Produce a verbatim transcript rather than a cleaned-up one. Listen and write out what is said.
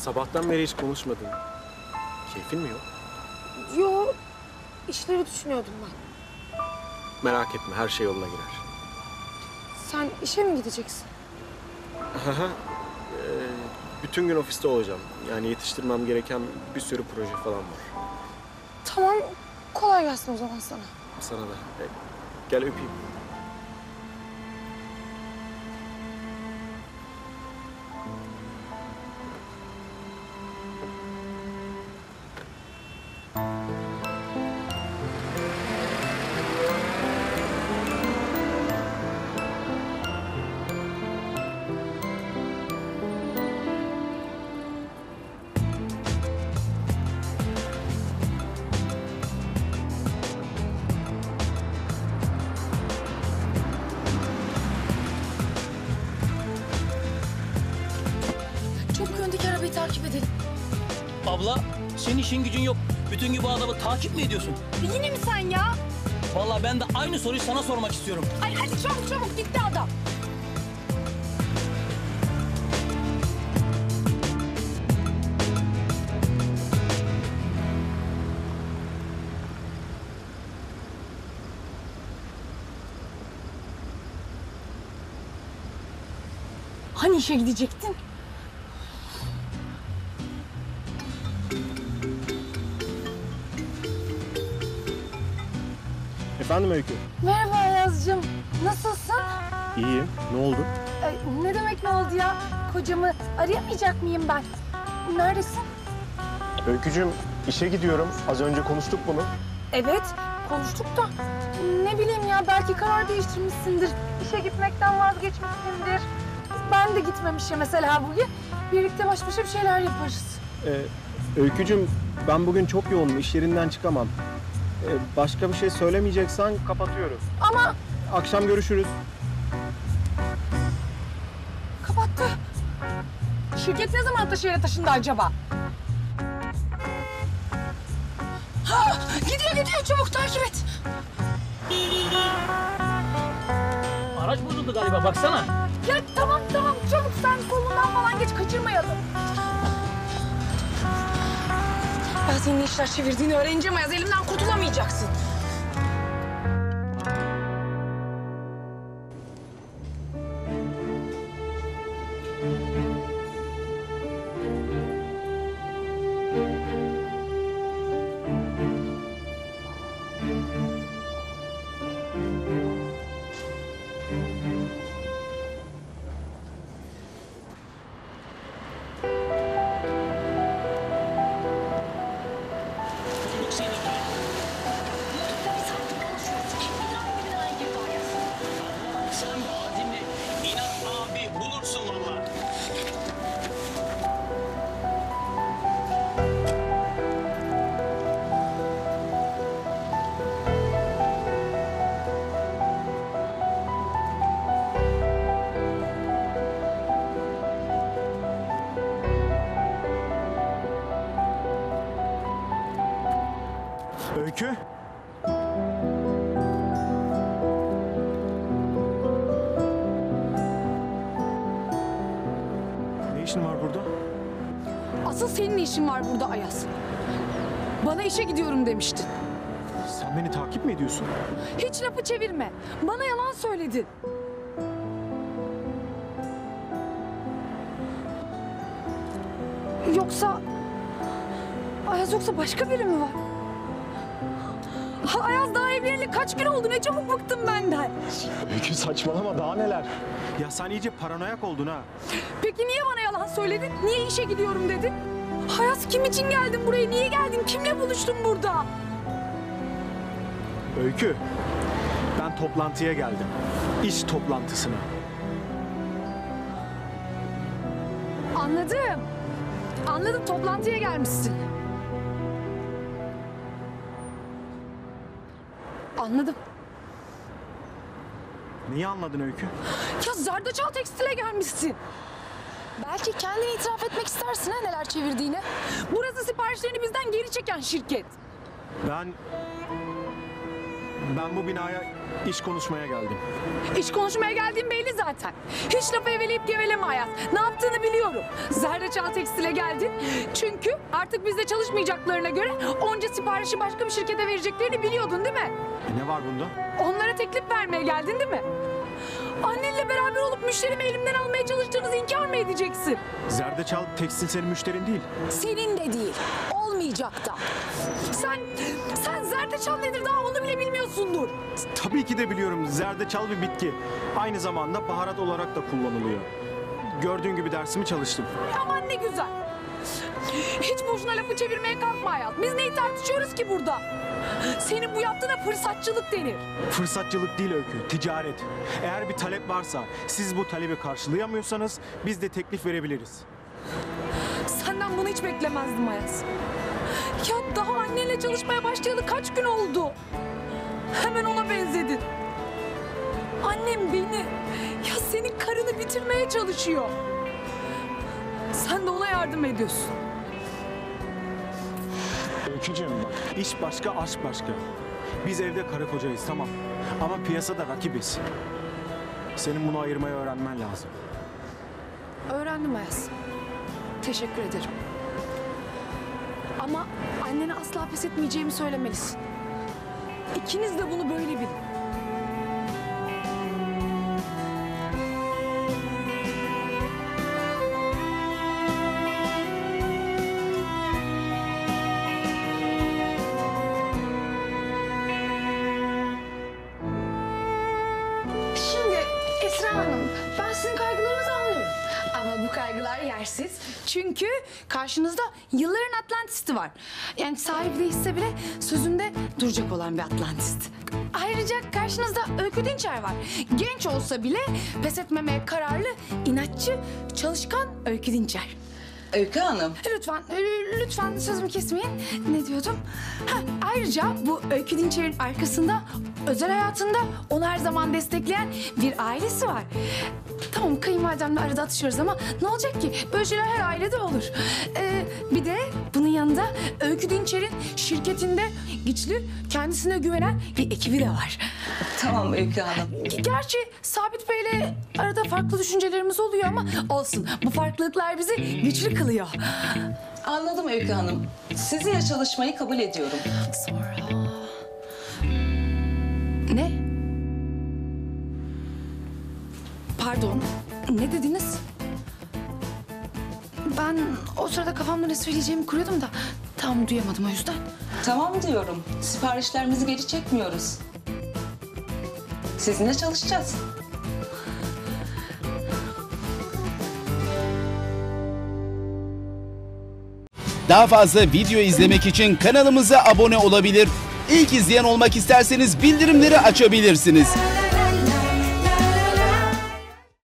Sabahtan beri hiç konuşmadın. Keyfin mi yok? Yo, işleri düşünüyordum ben. Merak etme, her şey yoluna girer. Sen işe mi gideceksin? Aha, ee, bütün gün ofiste olacağım. Yani yetiştirmem gereken bir sürü proje falan var. Tamam, kolay gelsin o zaman sana. Sana da. E, gel öpeyim. Çabuk öndeki arabayı takip edelim. Abla, senin işin gücün yok. Bütün gün bu adamı takip mi ediyorsun? Yine mi sen ya? Vallahi ben de aynı soruyu sana sormak istiyorum. Ay hadi çabuk çabuk gitti adam. Hani işe gidecektin? Efendim Öykü? Merhaba Ayaz'cığım. Nasılsın? İyiyim. Ne oldu? Ay, ne demek ne oldu ya? Kocamı arayamayacak mıyım ben? Neredesin? Öykücüğüm, işe gidiyorum. Az önce konuştuk bunu. Evet, konuştuk da ne bileyim ya belki karar değiştirmişsindir. İşe gitmekten vazgeçmişsindir. Ben de gitmemişim mesela bugün. Birlikte baş başa bir şeyler yaparız. Ee, Öykücüğüm, ben bugün çok yoğunum. İş yerinden çıkamam. Ee, başka bir şey söylemeyeceksen kapatıyorum. Ama Akşam görüşürüz. kapattı. Şirket ne zaman Ataşehir'e taşındı acaba? Ha, gidiyor gidiyor çabuk takip et. Araç bozuldu galiba, baksana. Ya tamam tamam çabuk sen solundan falan geç kaçırmayalım. Ben senin ne işler çevirdiğini öğrenince Mayaz elimden kurtulamayacaksın. Sen de azimle inat abi bulursun vallahi. Öykü? Ne işin var burada? Asıl senin ne işin var burada Ayaz? Bana işe gidiyorum demiştin. Sen beni takip mi ediyorsun? Hiç lafı çevirme. Bana yalan söyledin. Yoksa... Ayaz yoksa başka biri mi var? Ha, Ayaz daha evleneli kaç gün oldu? Ne çabuk bıktım benden. Öykü saçmalama, daha neler? Ya sen iyice paranoyak oldun ha. Peki niye bana yalan söyledin? Niye işe gidiyorum dedin? Ayaz kim için geldin buraya? Niye geldin? Kimle buluştun burada? Öykü, ben toplantıya geldim. İş toplantısına. Anladım. Anladım, toplantıya gelmişsin. Anladım. Neyi anladın Öykü? Ya Zerdeçal Tekstil'e gelmişsin. Belki kendini itiraf etmek istersin ha neler çevirdiğini. Burası siparişlerini bizden geri çeken şirket. Ben... Ben bu binaya iş konuşmaya geldim. İş konuşmaya geldiğim belli zaten. Hiç lafı eveleyip geveleme Ayaz. Ne yaptığını biliyorum. Zerdeçal Tekstil'e geldin. Çünkü artık bizde çalışmayacaklarına göre onca siparişi başka bir şirkete vereceklerini biliyordun değil mi? E ne var bunda? Onlara teklif vermeye geldin değil mi? Annenle beraber olup müşterimi elimden almaya çalıştığınızı inkar mı edeceksin? Zerdeçal Tekstil senin müşterin değil. Senin de değil. Olmayacak da. Sen, sen zerdeçal nedir daha onu bile bilmiyorsundur. Tabii ki de biliyorum. Zerdeçal bir bitki. Aynı zamanda baharat olarak da kullanılıyor. Gördüğün gibi dersimi çalıştım. Aman ne güzel. Hiç boşuna lafı çevirmeye kalkma hayat. Biz neyi tartışıyoruz ki burada? Senin bu yaptığına fırsatçılık denir. Fırsatçılık değil Öykü, ticaret. Eğer bir talep varsa, siz bu talebi karşılayamıyorsanız biz de teklif verebiliriz. Senden bunu hiç beklemezdim Ayaz. Ya daha annenle çalışmaya başlayalı kaç gün oldu? Hemen ona benzedin. Annem beni, ya senin karını bitirmeye çalışıyor. Sen de ona yardım ediyorsun. Öykücüğüm bak, iş başka, aşk başka. Biz evde karı kocayız tamam. Ama piyasada rakibiz. Senin bunu ayırmayı öğrenmen lazım. Öğrendim Ayaz. Teşekkür ederim. Ama annene asla pes etmeyeceğimi söylemelisin. İkiniz de bunu böyle bilin. Şimdi Esra Hanım, ben sizin kaygılarınızı anlıyorum. Ama bu kaygılar yersiz. Çünkü karşınızda yılların Atlantis'i var. Yani sahibi değilse bile sözünde duracak olan bir Atlantist. Ayrıca karşınızda Öykü Dinçer var. Genç olsa bile pes etmemeye kararlı, inatçı, çalışkan Öykü Dinçer. Öykü Hanım. Lütfen, lü- lütfen sözümü kesmeyin. Ne diyordum? Ha, ayrıca bu Öykü Dinçer'in arkasında, özel hayatında onu her zaman destekleyen bir ailesi var. Tamam, kayınvalidemle arada atışıyoruz ama ne olacak ki? Böyle şeyler her ailede olur. Ee, bir de bunun yanında Öykü Dinçer'in şirketinde güçlü, kendisine güvenen bir ekibi de var. Tamam Öykü Hanım. Gerçi Sabit Bey'le arada farklı düşüncelerimiz oluyor ama olsun. Bu farklılıklar bizi güçlü kılıyor. Anladım Öykü Hanım. Sizinle çalışmayı kabul ediyorum. Sonra... Ne? Pardon, ne dediniz? Ben o sırada kafamda ne söyleyeceğimi kuruyordum da tam duyamadım o yüzden. Tamam diyorum. Siparişlerimizi geri çekmiyoruz. Sizinle çalışacağız. Daha fazla video izlemek için kanalımıza abone olabilir. İlk izleyen olmak isterseniz bildirimleri açabilirsiniz.